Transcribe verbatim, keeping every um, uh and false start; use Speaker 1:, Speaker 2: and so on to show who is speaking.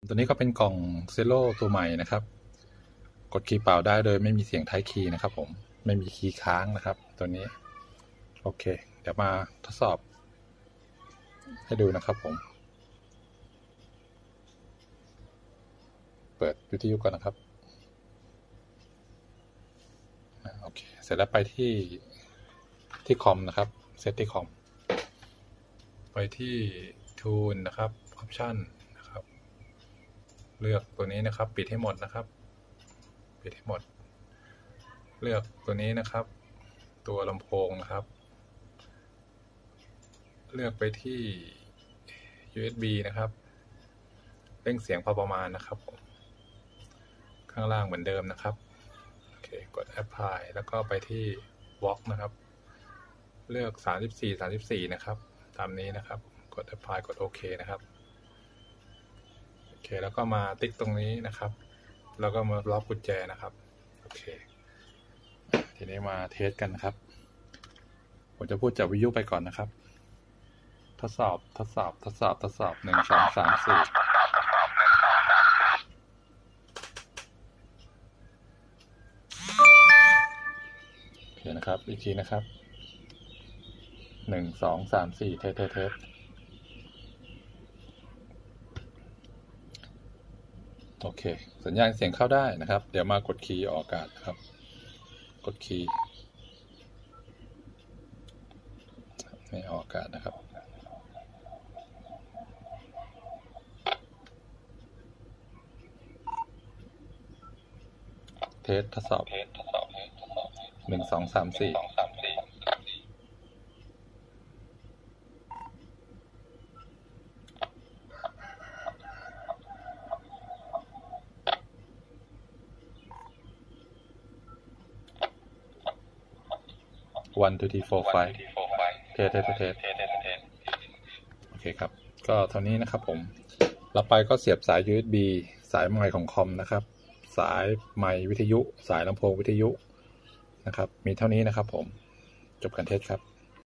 Speaker 1: ตัวนี้ก็เป็นกล่องเซโลตัวใหม่นะครับกดคีย์เปล่าได้โดยไม่มีเสียงท้ายคีย์นะครับผมไม่มีคีย์ค้างนะครับตัวนี้โอเคเดี๋ยวมาทดสอบให้ดูนะครับผมเปิดวิทยุก่อนนะครับโอเคเสร็จแล้วไปที่ที่คอมนะครับเซตที่คอมไปที่ Tune นะครับ Option นะครับเลือกตัวนี้นะครับปิดให้หมดนะครับปิดให้หมดเลือกตัวนี้นะครับตัวลำโพงนะครับเลือกไปที่ ยู เอส บี นะครับเร่งเสียงพอประมาณนะครับผมข้างล่างเหมือนเดิมนะครับโอเคกด Apply แล้วก็ไปที่ Vox นะครับเลือกสามสิบสี่ สามสิบสี่นะครับตามนี้นะครับกด Apply กดโอเคนะครับโอเคแล้วก็มาติ๊กตรงนี้นะครับแล้วก็มาล็อกกุญแจนะครับโอเคทีนี้มาเทสกันนะครับผมจะพูดจากวิทยุไปก่อนนะครับทดสอบทดสอบทดสอบทดสอบหนึ่งสองสามสี่โอเคนะครับอีกทีนะครับหนึ่งสองสามสี่เทสเทสเทสโอเคสัญญาณเสียงเข้าได้นะครับเดี๋ยวมากดคีย์ออกอากาศนะครับกดคีย์ให้ออกอากาศนะครับเทสทดสอบหนึ่งสองสามสี่one two three four five เทสเทสเทสโอเคครับก็เท่านี้นะครับผมเราไปก็เสียบสาย ยู เอส บี สายไมค์ของคอมนะครับสายไมค์วิทยุสายลำโพงวิทยุนะครับมีเท่านี้นะครับผมจบการเทสครับ